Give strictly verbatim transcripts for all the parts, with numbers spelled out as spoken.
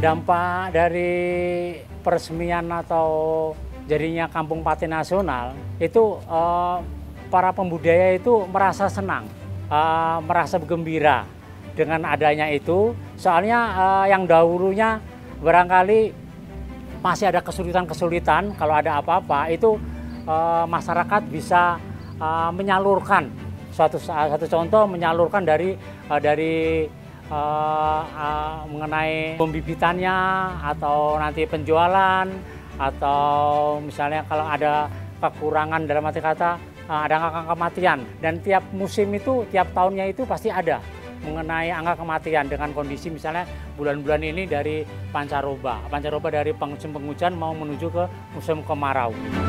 dampak dari peresmian atau jadinya Kampung Patin Nasional itu eh, para pembudaya itu merasa senang, eh, merasa gembira dengan adanya itu. Soalnya eh, yang dahulunya barangkali masih ada kesulitan-kesulitan kalau ada apa-apa itu eh, masyarakat bisa eh, menyalurkan suatu satu contoh menyalurkan dari uh, dari uh, uh, mengenai pembibitannya atau nanti penjualan atau misalnya kalau ada kekurangan dalam arti kata uh, ada angka kematian, dan tiap musim itu tiap tahunnya itu pasti ada mengenai angka kematian dengan kondisi misalnya bulan-bulan ini dari pancaroba pancaroba dari musim penghujan mau menuju ke musim kemarau.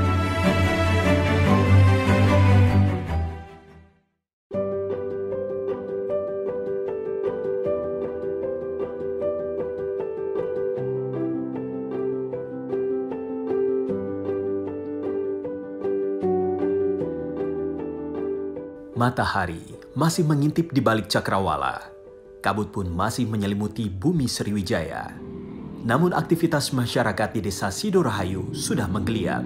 Matahari masih mengintip di balik cakrawala. Kabut pun masih menyelimuti bumi Sriwijaya. Namun aktivitas masyarakat di Desa Sidorahayu sudah menggeliat.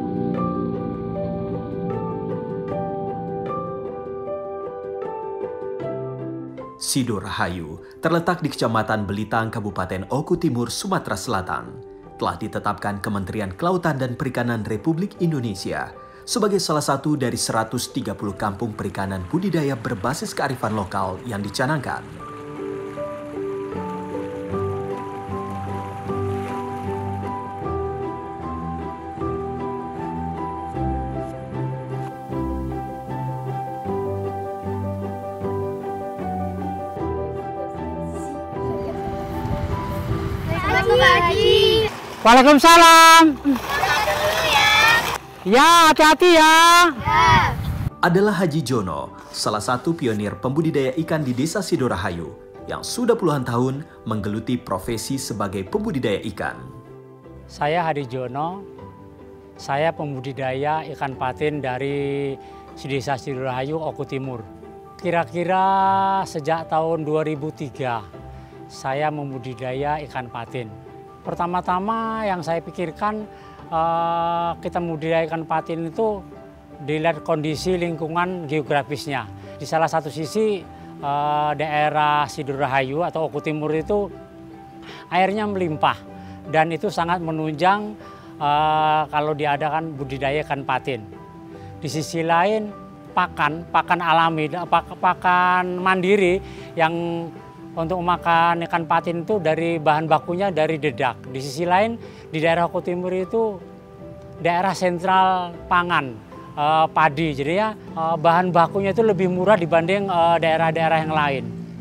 Sidorahayu terletak di Kecamatan Belitang, Kabupaten Oku Timur, Sumatera Selatan. Telah ditetapkan Kementerian Kelautan dan Perikanan Republik Indonesia sebagai salah satu dari seratus tiga puluh kampung perikanan budidaya berbasis kearifan lokal yang dicanangkan. Waalaikumsalam. Ya, hati-hati ya. Ya. Adalah Haji Jono, salah satu pionir pembudidaya ikan di Desa Sidorahayu yang sudah puluhan tahun menggeluti profesi sebagai pembudidaya ikan. Saya Hadi Jono, saya pembudidaya ikan patin dari Desa Sidorahayu, Oku Timur. Kira-kira sejak tahun dua ribu tiga saya membudidaya ikan patin. Pertama-tama yang saya pikirkan Uh, kita membudidaya ikan patin itu dilihat kondisi lingkungan geografisnya. Di salah satu sisi uh, daerah Sidorahayu atau Oku Timur itu airnya melimpah dan itu sangat menunjang uh, kalau diadakan budidaya ikan patin. Di sisi lain pakan, pakan alami, pakan mandiri yang untuk makan ikan patin itu dari bahan bakunya dari dedak. Di sisi lain di daerah Oku Timur itu daerah sentral pangan, eh, padi. Jadi ya eh, bahan bakunya itu lebih murah dibanding daerah-daerah eh, yang lain.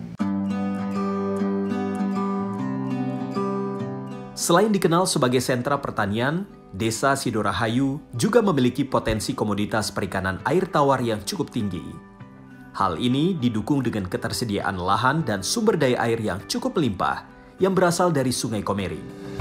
Selain dikenal sebagai sentra pertanian, Desa Sidorahayu juga memiliki potensi komoditas perikanan air tawar yang cukup tinggi. Hal ini didukung dengan ketersediaan lahan dan sumber daya air yang cukup melimpah yang berasal dari Sungai Komering.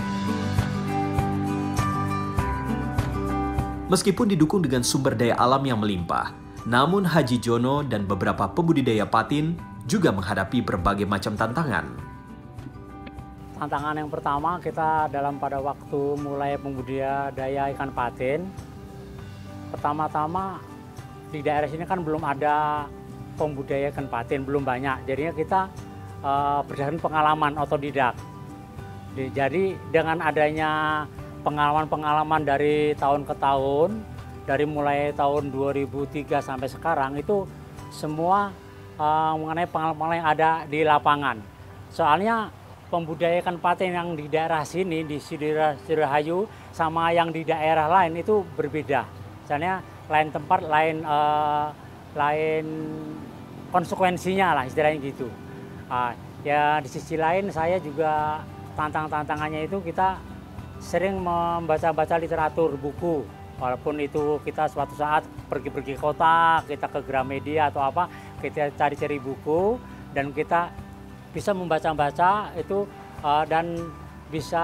Meskipun didukung dengan sumber daya alam yang melimpah, namun Haji Jono dan beberapa pembudidaya patin juga menghadapi berbagai macam tantangan. Tantangan yang pertama kita dalam pada waktu mulai pembudidaya ikan patin, pertama-tama di daerah sini kan belum ada pembudidaya ikan patin, belum banyak. Jadinya kita uh, berdasarkan pengalaman otodidak. Jadi dengan adanya pengalaman-pengalaman dari tahun ke tahun, dari mulai tahun dua ribu tiga sampai sekarang itu semua uh, mengenai pengalaman yang ada di lapangan. Soalnya pembudidaya ikan patin yang di daerah sini, di Sidorahayu sama yang di daerah lain itu berbeda. Misalnya lain tempat, lain uh, lain konsekuensinya lah istilahnya gitu. Uh, ya di sisi lain saya juga tantang-tantangannya itu kita sering membaca-baca literatur buku. Walaupun itu kita suatu saat pergi-pergi kota, kita ke Gramedia atau apa, kita cari-cari buku dan kita bisa membaca-baca itu uh, dan bisa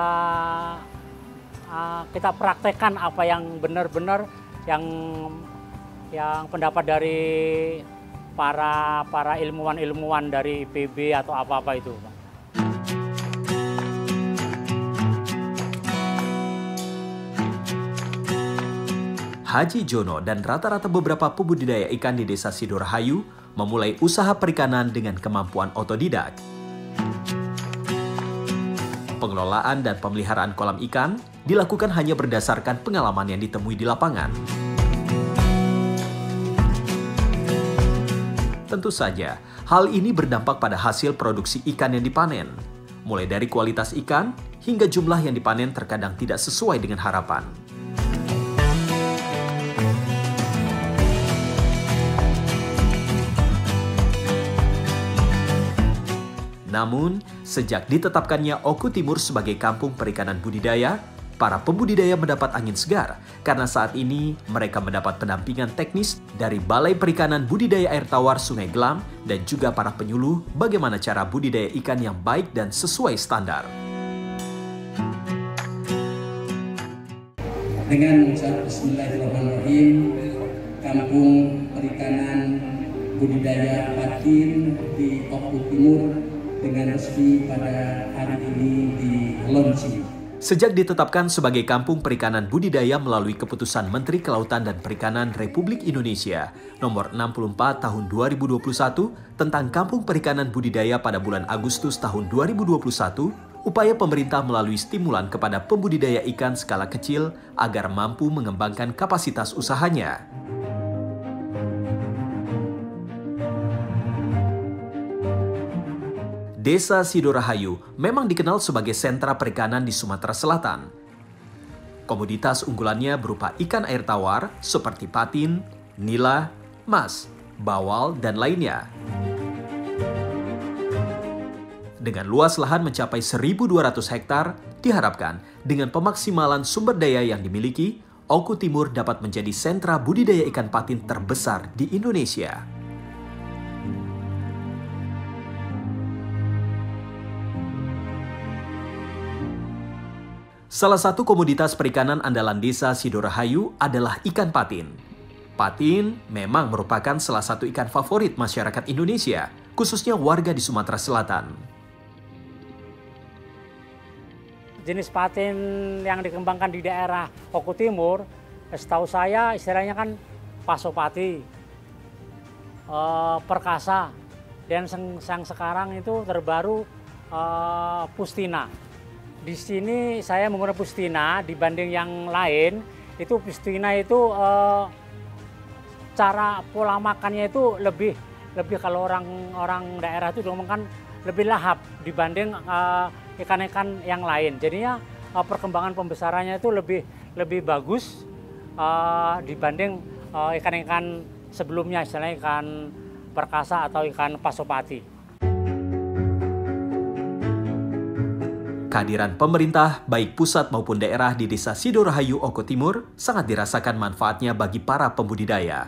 uh, kita praktekkan apa yang benar-benar yang yang pendapat dari para para ilmuwan-ilmuwan dari I P B atau apa-apa itu. Haji Jono dan rata-rata beberapa pembudidaya ikan di Desa Sidorahayu memulai usaha perikanan dengan kemampuan otodidak. Pengelolaan dan pemeliharaan kolam ikan dilakukan hanya berdasarkan pengalaman yang ditemui di lapangan. Tentu saja, hal ini berdampak pada hasil produksi ikan yang dipanen. Mulai dari kualitas ikan hingga jumlah yang dipanen terkadang tidak sesuai dengan harapan. Namun, sejak ditetapkannya Oku Timur sebagai kampung perikanan budidaya, para pembudidaya mendapat angin segar karena saat ini mereka mendapat pendampingan teknis dari Balai Perikanan Budidaya Air Tawar Sungai Gelam dan juga para penyuluh bagaimana cara budidaya ikan yang baik dan sesuai standar. Dengan ucap Bismillahirrahmanirrahim, Kampung Perikanan Budidaya Patin di Oku Timur dengan resmi pada hari ini di launching. Sejak ditetapkan sebagai kampung perikanan budidaya melalui keputusan Menteri Kelautan dan Perikanan Republik Indonesia nomor enam puluh empat tahun dua ribu dua puluh satu tentang kampung perikanan budidaya pada bulan Agustus tahun dua ribu dua puluh satu, upaya pemerintah melalui stimulan kepada pembudidaya ikan skala kecil agar mampu mengembangkan kapasitas usahanya. Desa Sidorahayu memang dikenal sebagai sentra perikanan di Sumatera Selatan. Komoditas unggulannya berupa ikan air tawar seperti patin, nila, mas, bawal, dan lainnya. Dengan luas lahan mencapai seribu dua ratus hektar, diharapkan dengan pemaksimalan sumber daya yang dimiliki, Oku Timur dapat menjadi sentra budidaya ikan patin terbesar di Indonesia. Salah satu komoditas perikanan andalan Desa Sidorahayu adalah ikan patin. Patin memang merupakan salah satu ikan favorit masyarakat Indonesia, khususnya warga di Sumatera Selatan. Jenis patin yang dikembangkan di daerah Oku Timur, setahu saya istilahnya kan pasopati, eh, perkasa, dan yang sekarang itu terbaru eh, pustina. Di sini saya menggunakan pustina dibanding yang lain. Itu pustina itu eh, cara pola makannya itu lebih lebih kalau orang orang daerah itu ngomong kan lebih lahap dibanding ikan-ikan eh, yang lain. Jadinya eh, perkembangan pembesarannya itu lebih lebih bagus eh, dibanding ikan-ikan eh, sebelumnya, misalnya ikan perkasa atau ikan pasopati. Kehadiran pemerintah, baik pusat maupun daerah di Desa Sidorahayu Oku Timur sangat dirasakan manfaatnya bagi para pembudidaya.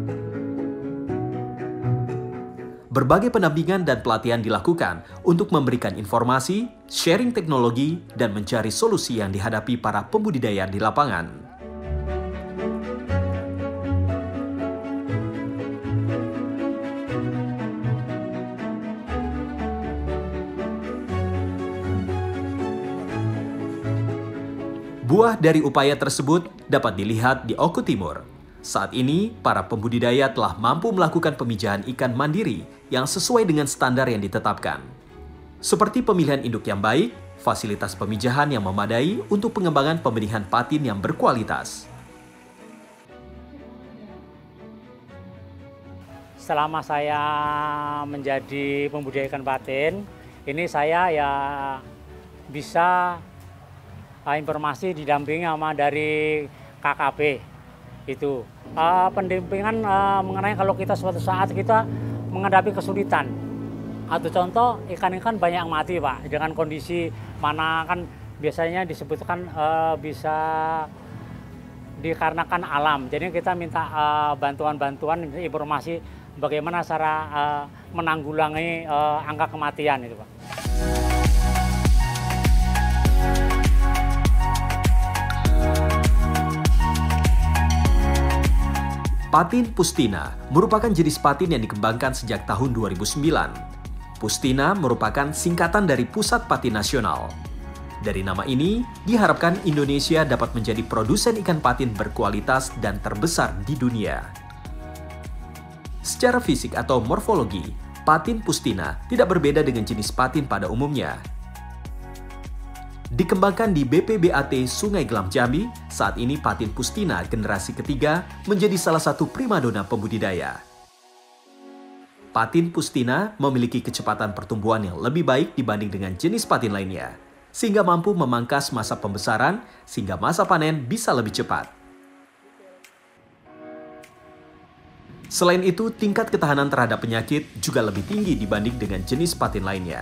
Berbagai pendampingan dan pelatihan dilakukan untuk memberikan informasi, sharing teknologi, dan mencari solusi yang dihadapi para pembudidaya di lapangan. Buah dari upaya tersebut dapat dilihat di Oku Timur. Saat ini, para pembudidaya telah mampu melakukan pemijahan ikan mandiri yang sesuai dengan standar yang ditetapkan. Seperti pemilihan induk yang baik, fasilitas pemijahan yang memadai untuk pengembangan pembenihan patin yang berkualitas. Selama saya menjadi pembudidaya ikan patin, ini saya ya bisa informasi didampingi sama dari K K P itu uh, pendampingan uh, mengenai kalau kita suatu saat kita menghadapi kesulitan atau contoh ikan-ikan banyak yang mati Pak dengan kondisi mana kan biasanya disebutkan uh, bisa dikarenakan alam. Jadi kita minta bantuan-bantuan uh, informasi bagaimana cara uh, menanggulangi uh, angka kematian itu Pak. Patin Pustina merupakan jenis patin yang dikembangkan sejak tahun dua ribu sembilan. Pustina merupakan singkatan dari Pusat Patin Nasional. Dari nama ini, diharapkan Indonesia dapat menjadi produsen ikan patin berkualitas dan terbesar di dunia. Secara fisik atau morfologi, patin pustina tidak berbeda dengan jenis patin pada umumnya. Dikembangkan di B P B A T Sungai Gelam Jambi, saat ini patin pustina generasi ketiga menjadi salah satu primadona pembudidaya. Patin pustina memiliki kecepatan pertumbuhan yang lebih baik dibanding dengan jenis patin lainnya, sehingga mampu memangkas masa pembesaran sehingga masa panen bisa lebih cepat. Selain itu, tingkat ketahanan terhadap penyakit juga lebih tinggi dibanding dengan jenis patin lainnya.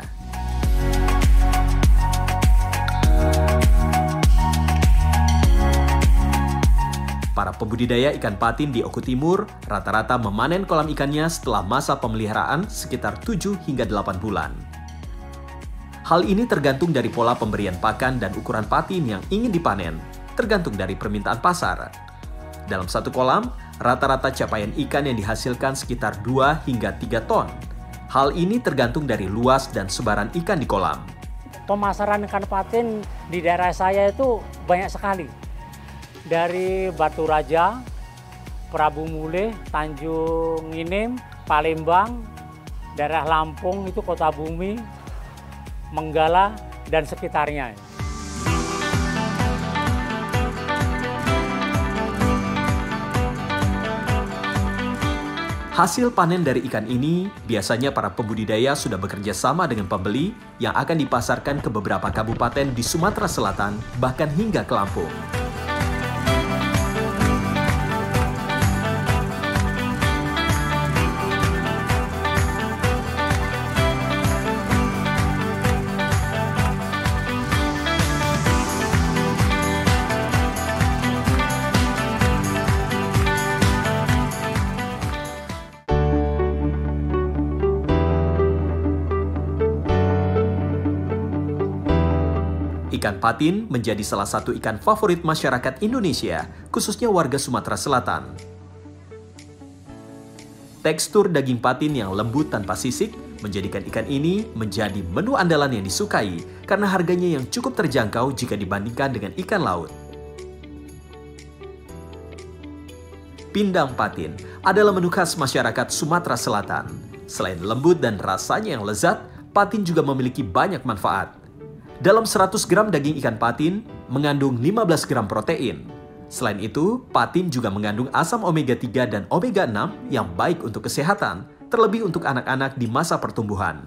Para pembudidaya ikan patin di Oku Timur rata-rata memanen kolam ikannya setelah masa pemeliharaan sekitar tujuh hingga delapan bulan. Hal ini tergantung dari pola pemberian pakan dan ukuran patin yang ingin dipanen, tergantung dari permintaan pasar. Dalam satu kolam, rata-rata capaian ikan yang dihasilkan sekitar dua hingga tiga ton. Hal ini tergantung dari luas dan sebaran ikan di kolam. Pemasaran ikan patin di daerah saya itu banyak sekali. Dari Batu Raja, Prabu Muleh, Tanjung Inim, Palembang, daerah Lampung itu Kota Bumi, Menggala, dan sekitarnya. Hasil panen dari ikan ini, biasanya para pembudidaya sudah bekerja sama dengan pembeli yang akan dipasarkan ke beberapa kabupaten di Sumatera Selatan, bahkan hingga ke Lampung. Ikan patin menjadi salah satu ikan favorit masyarakat Indonesia, khususnya warga Sumatera Selatan. Tekstur daging patin yang lembut tanpa sisik menjadikan ikan ini menjadi menu andalan yang disukai karena harganya yang cukup terjangkau jika dibandingkan dengan ikan laut. Pindang patin adalah menu khas masyarakat Sumatera Selatan. Selain lembut dan rasanya yang lezat, patin juga memiliki banyak manfaat. Dalam seratus gram daging ikan patin mengandung lima belas gram protein. Selain itu, patin juga mengandung asam omega tiga dan omega enam yang baik untuk kesehatan, terlebih untuk anak-anak di masa pertumbuhan.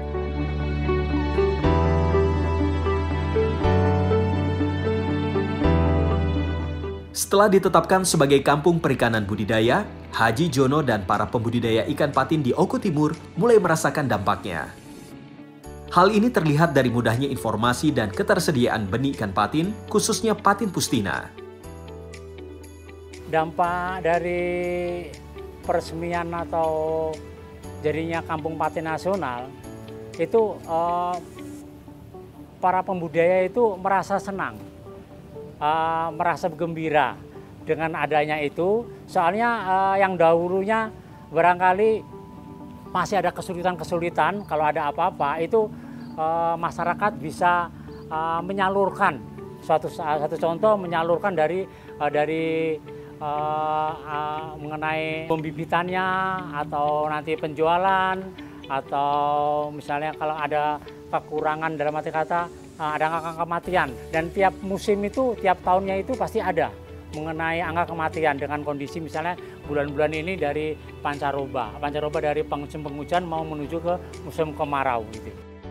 Setelah ditetapkan sebagai kampung perikanan budidaya, Haji Jono dan para pembudidaya ikan patin di Oku Timur mulai merasakan dampaknya. Hal ini terlihat dari mudahnya informasi dan ketersediaan benih ikan patin, khususnya patin pustina. Dampak dari peresmian atau jadinya kampung patin nasional, itu eh, para pembudidaya itu merasa senang, eh, merasa gembira dengan adanya itu. Soalnya eh, yang dahulunya barangkali masih ada kesulitan-kesulitan, kalau ada apa-apa itu e, masyarakat bisa e, menyalurkan suatu satu contoh menyalurkan dari e, dari e, e, mengenai pembibitannya atau nanti penjualan, atau misalnya kalau ada kekurangan dalam arti kata e, ada angka kematian, dan tiap musim itu tiap tahunnya itu pasti ada mengenai angka kematian dengan kondisi misalnya bulan-bulan ini dari pancaroba, pancaroba dari musim penghujan mau menuju ke musim kemarau gitu.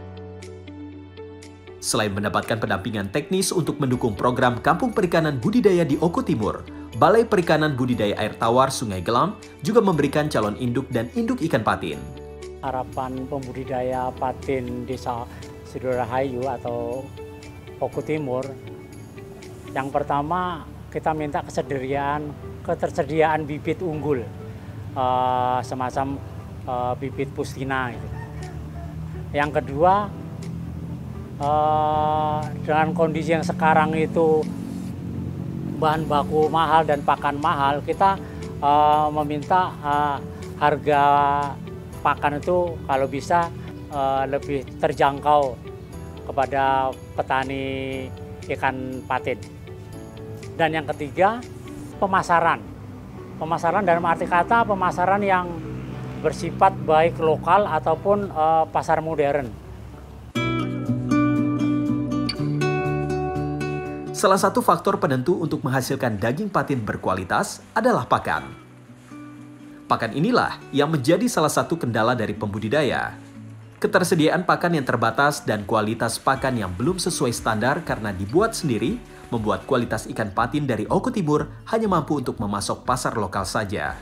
Selain mendapatkan pendampingan teknis untuk mendukung program Kampung Perikanan Budidaya di Oku Timur, Balai Perikanan Budidaya Air Tawar Sungai Gelam juga memberikan calon induk dan induk ikan patin. Harapan pembudidaya patin Desa Sidorahayu atau Oku Timur, yang pertama kita minta kesediaan, ketersediaan bibit unggul, uh, semacam uh, bibit pustina. Gitu. Yang kedua, uh, dengan kondisi yang sekarang itu bahan baku mahal dan pakan mahal, kita uh, meminta uh, harga pakan itu kalau bisa uh, lebih terjangkau kepada petani ikan patin. Dan yang ketiga, pemasaran. Pemasaran dalam arti kata pemasaran yang bersifat baik lokal ataupun uh, pasar modern. Salah satu faktor penentu untuk menghasilkan daging patin berkualitas adalah pakan. Pakan inilah yang menjadi salah satu kendala dari pembudidaya. Ketersediaan pakan yang terbatas dan kualitas pakan yang belum sesuai standar karena dibuat sendiri membuat kualitas ikan patin dari Oku Timur hanya mampu untuk memasok pasar lokal saja.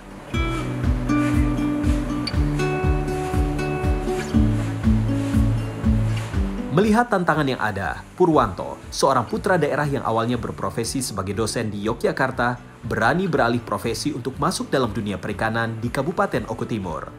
Melihat tantangan yang ada, Purwanto, seorang putra daerah yang awalnya berprofesi sebagai dosen di Yogyakarta, berani beralih profesi untuk masuk dalam dunia perikanan di Kabupaten Oku Timur.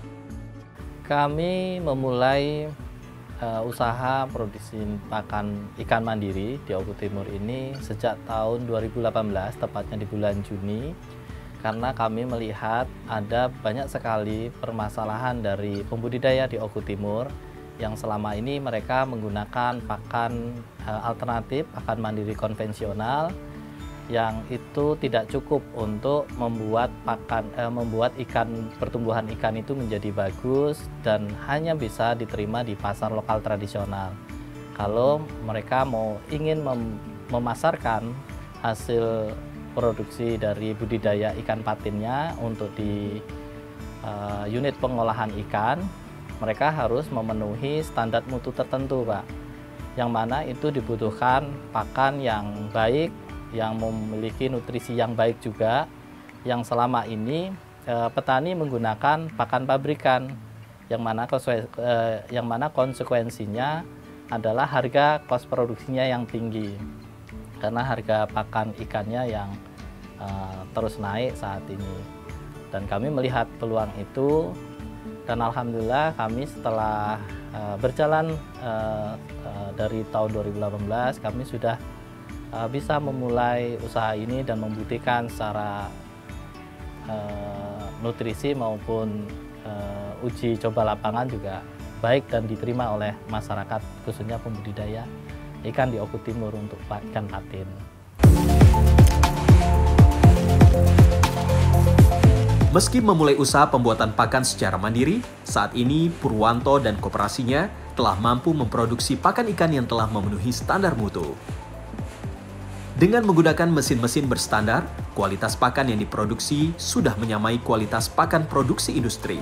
Kami memulai uh, usaha produksi pakan ikan mandiri di Oku Timur ini sejak tahun dua ribu delapan belas, tepatnya di bulan Juni, karena kami melihat ada banyak sekali permasalahan dari pembudidaya di Oku Timur yang selama ini mereka menggunakan pakan uh, alternatif, pakan mandiri konvensional yang itu tidak cukup untuk membuat pakan eh, membuat ikan pertumbuhan ikan itu menjadi bagus dan hanya bisa diterima di pasar lokal tradisional. Kalau mereka mau ingin mem memasarkan hasil produksi dari budidaya ikan patinnya untuk di uh, unit pengolahan ikan, mereka harus memenuhi standar mutu tertentu, Pak. Yang mana itu dibutuhkan pakan yang baik, yang memiliki nutrisi yang baik juga, yang selama ini eh, petani menggunakan pakan pabrikan, yang mana, eh, yang mana konsekuensinya adalah harga kos produksinya yang tinggi, karena harga pakan ikannya yang eh, terus naik saat ini. Dan kami melihat peluang itu, dan alhamdulillah kami setelah eh, berjalan eh, eh, dari tahun dua ribu delapan belas, kami sudah bisa memulai usaha ini dan membuktikan secara uh, nutrisi maupun uh, uji coba lapangan juga baik dan diterima oleh masyarakat, khususnya pembudidaya ikan di Oku Timur untuk ikan patin. Meski memulai usaha pembuatan pakan secara mandiri, saat ini Purwanto dan koperasinya telah mampu memproduksi pakan ikan yang telah memenuhi standar mutu. Dengan menggunakan mesin-mesin berstandar, kualitas pakan yang diproduksi sudah menyamai kualitas pakan produksi industri.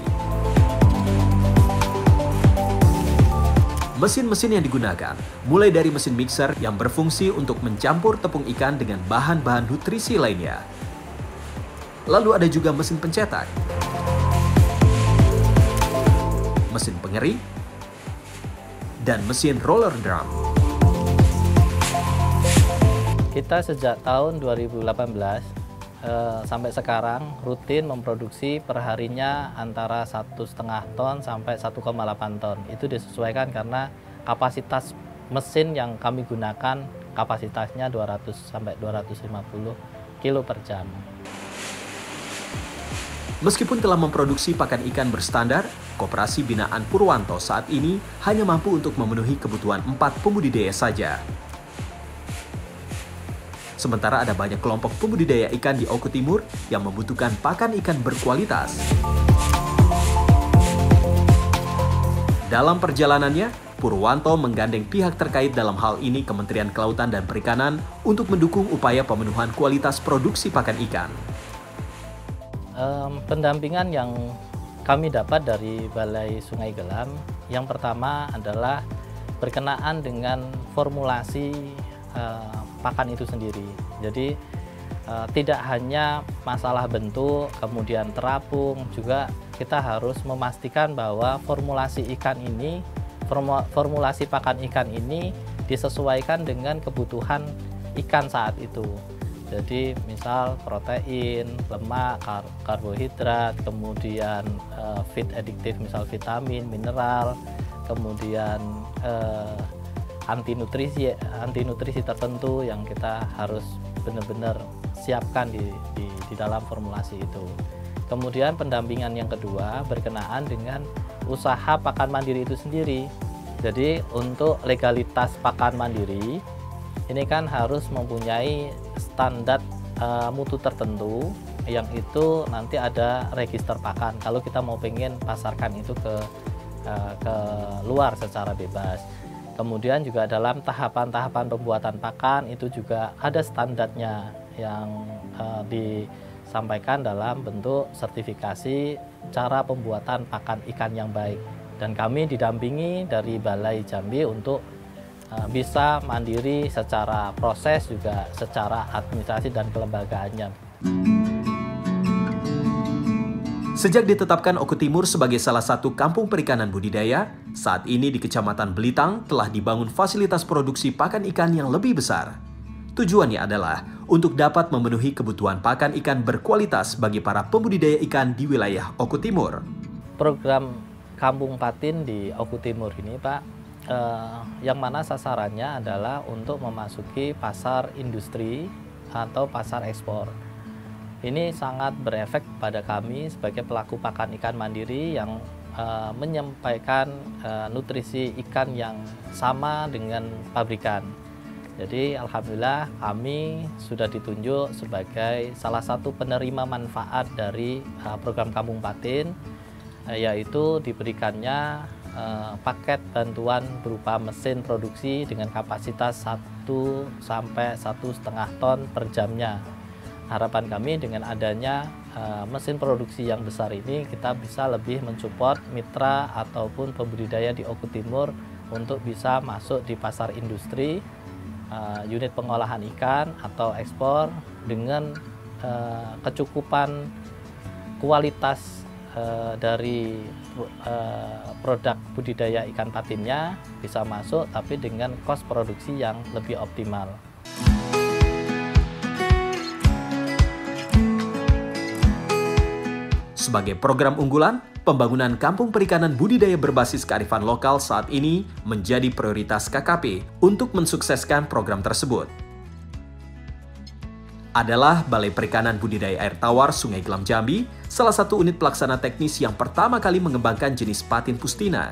Mesin-mesin yang digunakan, mulai dari mesin mixer yang berfungsi untuk mencampur tepung ikan dengan bahan-bahan nutrisi lainnya. Lalu ada juga mesin pencetak, mesin pengering, dan mesin roller drum. Kita sejak tahun dua ribu delapan belas eh, sampai sekarang rutin memproduksi perharinya antara satu setengah ton sampai satu koma delapan ton. Itu disesuaikan karena kapasitas mesin yang kami gunakan kapasitasnya dua ratus sampai dua ratus lima puluh kilo per jam. Meskipun telah memproduksi pakan ikan berstandar, koperasi binaan Purwanto saat ini hanya mampu untuk memenuhi kebutuhan empat pembudidaya saja. Sementara ada banyak kelompok pembudidaya ikan di Oku Timur yang membutuhkan pakan ikan berkualitas. Dalam perjalanannya, Purwanto menggandeng pihak terkait dalam hal ini Kementerian Kelautan dan Perikanan untuk mendukung upaya pemenuhan kualitas produksi pakan ikan. Um, pendampingan yang kami dapat dari Balai Sungai Gelam, yang pertama adalah berkenaan dengan formulasi uh, pakan itu sendiri. Jadi uh, tidak hanya masalah bentuk, kemudian terapung, juga kita harus memastikan bahwa formulasi ikan ini, formulasi pakan ikan ini disesuaikan dengan kebutuhan ikan saat itu. Jadi misal protein, lemak, kar karbohidrat, kemudian uh, feed additive, misal vitamin, mineral, kemudian uh, anti nutrisi anti nutrisi tertentu yang kita harus benar-benar siapkan di, di, di dalam formulasi itu. Kemudian pendampingan yang kedua berkenaan dengan usaha pakan mandiri itu sendiri, Jadi untuk legalitas pakan mandiri ini kan harus mempunyai standar uh, mutu tertentu yang itu nanti ada register pakan kalau kita mau pengen pasarkan itu ke uh, ke luar secara bebas. Kemudian juga dalam tahapan-tahapan pembuatan pakan itu juga ada standarnya yang uh, disampaikan dalam bentuk sertifikasi cara pembuatan pakan ikan yang baik. Dan kami didampingi dari Balai Jambi untuk uh, bisa mandiri secara proses juga secara administrasi dan kelembagaannya. Sejak ditetapkan Oku Timur sebagai salah satu kampung perikanan budidaya, saat ini di Kecamatan Belitang telah dibangun fasilitas produksi pakan ikan yang lebih besar. Tujuannya adalah untuk dapat memenuhi kebutuhan pakan ikan berkualitas bagi para pembudidaya ikan di wilayah Oku Timur. Program Kampung Patin di Oku Timur ini, Pak, eh, yang mana sasarannya adalah untuk memasuki pasar industri atau pasar ekspor. Ini sangat berefek pada kami sebagai pelaku pakan ikan mandiri yang uh, menyampaikan uh, nutrisi ikan yang sama dengan pabrikan. Jadi alhamdulillah kami sudah ditunjuk sebagai salah satu penerima manfaat dari uh, program Kampung Patin, uh, yaitu diberikannya uh, paket bantuan berupa mesin produksi dengan kapasitas satu sampai satu setengah ton per jamnya. Harapan kami dengan adanya uh, mesin produksi yang besar ini kita bisa lebih mensupport mitra ataupun pembudidaya di Oku Timur untuk bisa masuk di pasar industri, uh, unit pengolahan ikan atau ekspor dengan uh, kecukupan kualitas uh, dari uh, produk budidaya ikan patinnya bisa masuk tapi dengan kos produksi yang lebih optimal. Sebagai program unggulan, pembangunan kampung perikanan budidaya berbasis kearifan lokal saat ini menjadi prioritas K K P untuk mensukseskan program tersebut. Adalah Balai Perikanan Budidaya Air Tawar Sungai Gelam Jambi, salah satu unit pelaksana teknis yang pertama kali mengembangkan jenis patin pustina.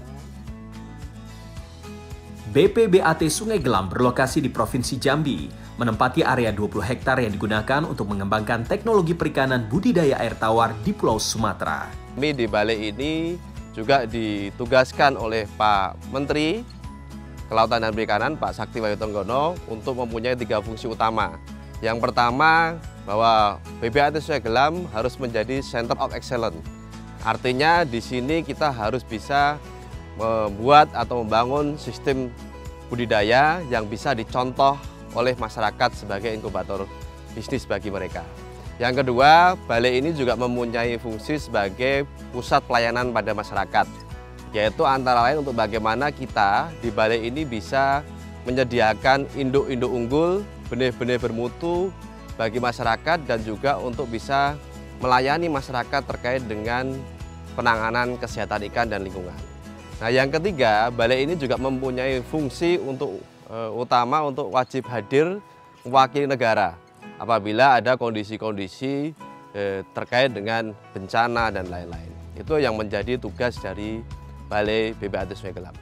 B P B A T Sungai Gelam berlokasi di Provinsi Jambi, menempati area dua puluh hektar yang digunakan untuk mengembangkan teknologi perikanan budidaya air tawar di Pulau Sumatera. Kami di balai ini juga ditugaskan oleh Pak Menteri Kelautan dan Perikanan, Pak Sakti Wahyu Tenggono, untuk mempunyai tiga fungsi utama. Yang pertama, bahwa B P A T Sungai Gelam harus menjadi Center of Excellence. Artinya di sini kita harus bisa membuat atau membangun sistem budidaya yang bisa dicontoh oleh masyarakat sebagai inkubator bisnis bagi mereka. Yang kedua, balai ini juga mempunyai fungsi sebagai pusat pelayanan pada masyarakat, yaitu antara lain untuk bagaimana kita di balai ini bisa menyediakan induk-induk unggul, benih-benih bermutu bagi masyarakat dan juga untuk bisa melayani masyarakat terkait dengan penanganan kesehatan ikan dan lingkungan. Nah, yang ketiga, balai ini juga mempunyai fungsi untuk uh, utama untuk wajib hadir mewakili negara apabila ada kondisi-kondisi uh, terkait dengan bencana dan lain-lain. Itu yang menjadi tugas dari Balai B P A T Sungai Gelam.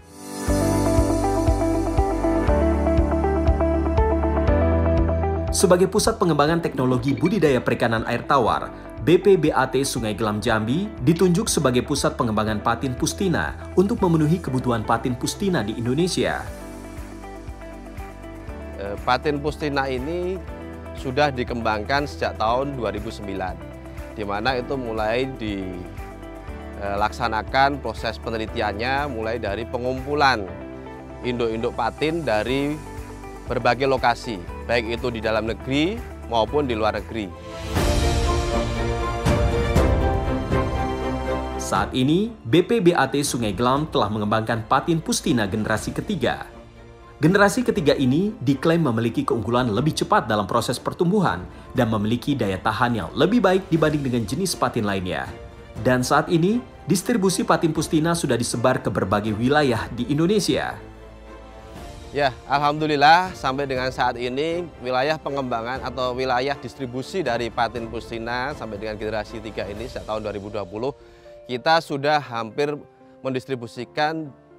Sebagai pusat pengembangan teknologi budidaya perikanan air tawar, B P B A T Sungai Gelam Jambi ditunjuk sebagai pusat pengembangan patin pustina untuk memenuhi kebutuhan patin pustina di Indonesia. Patin pustina ini sudah dikembangkan sejak tahun dua ribu sembilan, di mana itu mulai dilaksanakan proses penelitiannya mulai dari pengumpulan induk-induk patin dari berbagai lokasi, baik itu di dalam negeri maupun di luar negeri. Saat ini, B P B A T Sungai Gelam telah mengembangkan patin pustina generasi ketiga. Generasi ketiga ini diklaim memiliki keunggulan lebih cepat dalam proses pertumbuhan dan memiliki daya tahan yang lebih baik dibanding dengan jenis patin lainnya. Dan saat ini, distribusi patin pustina sudah disebar ke berbagai wilayah di Indonesia. Ya, alhamdulillah sampai dengan saat ini wilayah pengembangan atau wilayah distribusi dari patin pustina sampai dengan generasi tiga ini sejak tahun dua ribu dua puluh kita sudah hampir mendistribusikan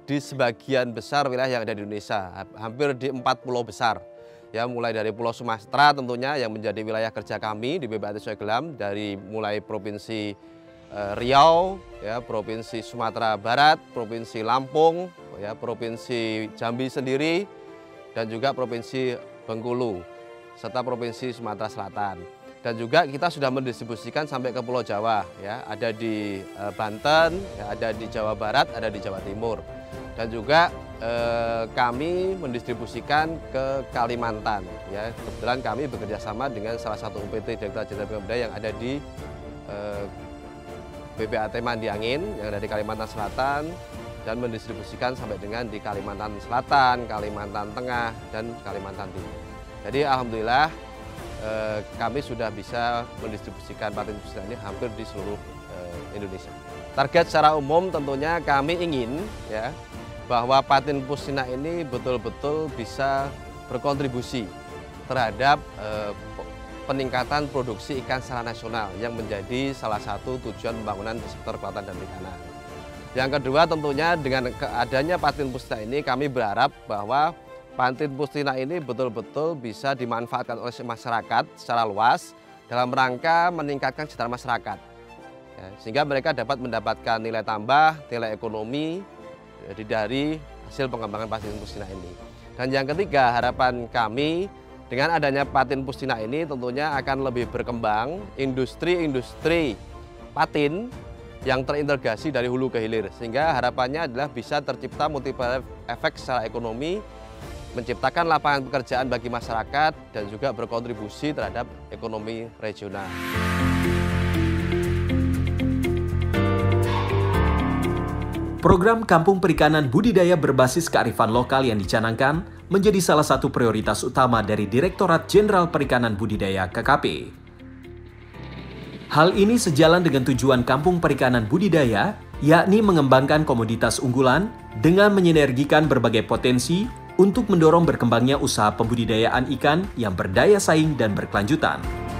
di sebagian besar wilayah yang ada di Indonesia, hampir di empat pulau besar. Ya, mulai dari Pulau Sumatera tentunya yang menjadi wilayah kerja kami di B B A T Sungai Gelam, dari mulai Provinsi eh, Riau, ya, Provinsi Sumatera Barat, Provinsi Lampung, ya, Provinsi Jambi sendiri, dan juga Provinsi Bengkulu, serta Provinsi Sumatera Selatan. Dan juga kita sudah mendistribusikan sampai ke Pulau Jawa, ya, ada di eh, Banten, ya, ada di Jawa Barat, ada di Jawa Timur. Dan juga eh, kami mendistribusikan ke Kalimantan, ya. Kebetulan kami bekerja sama dengan salah satu U P T Direktorat Jenderal Pemda yang ada di eh, B P A T Mandiangin yang ada di Kalimantan Selatan, dan mendistribusikan sampai dengan di Kalimantan Selatan, Kalimantan Tengah, dan Kalimantan Timur. Jadi alhamdulillah eh, kami sudah bisa mendistribusikan patin pusina ini hampir di seluruh eh, Indonesia. Target secara umum tentunya kami ingin, ya, bahwa patin pusina ini betul-betul bisa berkontribusi terhadap eh, peningkatan produksi ikan secara nasional yang menjadi salah satu tujuan pembangunan di sektor kelautan dan perikanan. Yang kedua tentunya dengan adanya patin pusina ini kami berharap bahwa patin pusina ini betul-betul bisa dimanfaatkan oleh masyarakat secara luas dalam rangka meningkatkan kesejahteraan masyarakat, ya, sehingga mereka dapat mendapatkan nilai tambah, nilai ekonomi dari hasil pengembangan patin pusina ini. Dan yang ketiga, harapan kami dengan adanya patin pusina ini tentunya akan lebih berkembang industri-industri patin yang terintegrasi dari hulu ke hilir, sehingga harapannya adalah bisa tercipta multiplier efek secara ekonomi, menciptakan lapangan pekerjaan bagi masyarakat, dan juga berkontribusi terhadap ekonomi regional. Program Kampung Perikanan Budidaya Berbasis Kearifan Lokal yang dicanangkan menjadi salah satu prioritas utama dari Direktorat Jenderal Perikanan Budidaya K K P. Hal ini sejalan dengan tujuan Kampung Perikanan Budidaya, yakni mengembangkan komoditas unggulan dengan menyinergikan berbagai potensi untuk mendorong berkembangnya usaha pembudidayaan ikan yang berdaya saing dan berkelanjutan.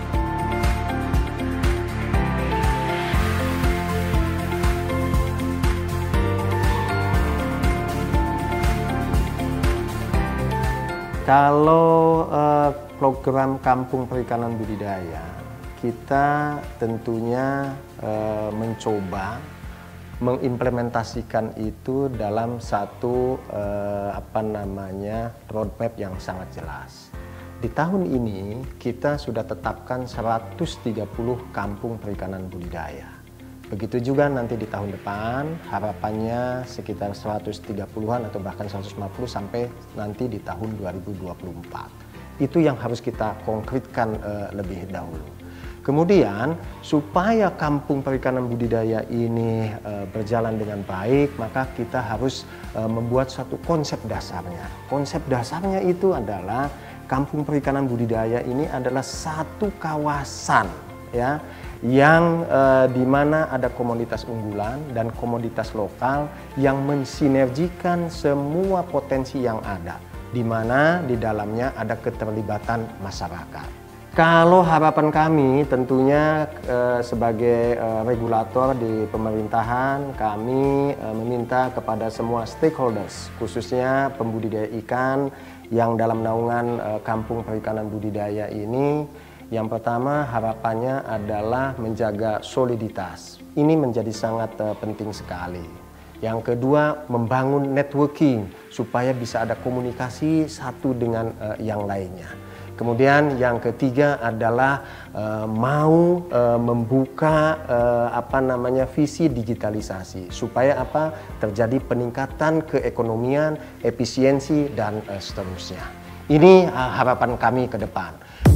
Kalau eh, program Kampung Perikanan Budidaya, kita tentunya eh, mencoba mengimplementasikan itu dalam satu eh, apa namanya roadmap yang sangat jelas. Di tahun ini kita sudah tetapkan seratus tiga puluh kampung perikanan budidaya. Begitu juga nanti di tahun depan harapannya sekitar seratus tiga puluhan atau bahkan seratus lima puluh sampai nanti di tahun dua ribu dua puluh empat. Itu yang harus kita konkretkan eh, lebih dahulu. Kemudian supaya kampung perikanan budidaya ini e, berjalan dengan baik, maka kita harus e, membuat satu konsep dasarnya. Konsep dasarnya itu adalah kampung perikanan budidaya ini adalah satu kawasan, ya, yang e, di mana ada komoditas unggulan dan komoditas lokal yang mensinergikan semua potensi yang ada, di mana di dalamnya ada keterlibatan masyarakat. Kalau harapan kami tentunya eh, sebagai eh, regulator di pemerintahan, kami eh, meminta kepada semua stakeholders, khususnya pembudidaya ikan yang dalam naungan eh, Kampung Perikanan Budidaya ini, yang pertama harapannya adalah menjaga soliditas. Ini menjadi sangat eh, penting sekali. Yang kedua, membangun networking supaya bisa ada komunikasi satu dengan eh, yang lainnya. Kemudian yang ketiga adalah uh, mau uh, membuka uh, apa namanya visi digitalisasi supaya apa terjadi peningkatan keekonomian, efisiensi dan uh, seterusnya. Ini uh, harapan kami ke depan.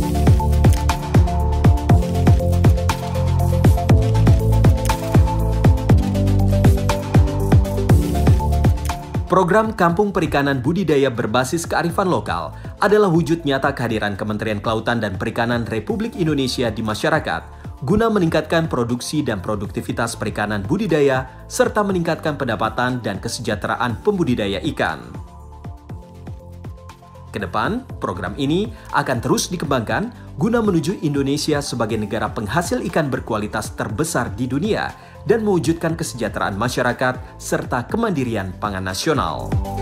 Program Kampung Perikanan Budidaya Berbasis Kearifan Lokal adalah wujud nyata kehadiran Kementerian Kelautan dan Perikanan Republik Indonesia di masyarakat guna meningkatkan produksi dan produktivitas perikanan budidaya serta meningkatkan pendapatan dan kesejahteraan pembudidaya ikan. Kedepan, program ini akan terus dikembangkan guna menuju Indonesia sebagai negara penghasil ikan berkualitas terbesar di dunia dan mewujudkan kesejahteraan masyarakat serta kemandirian pangan nasional.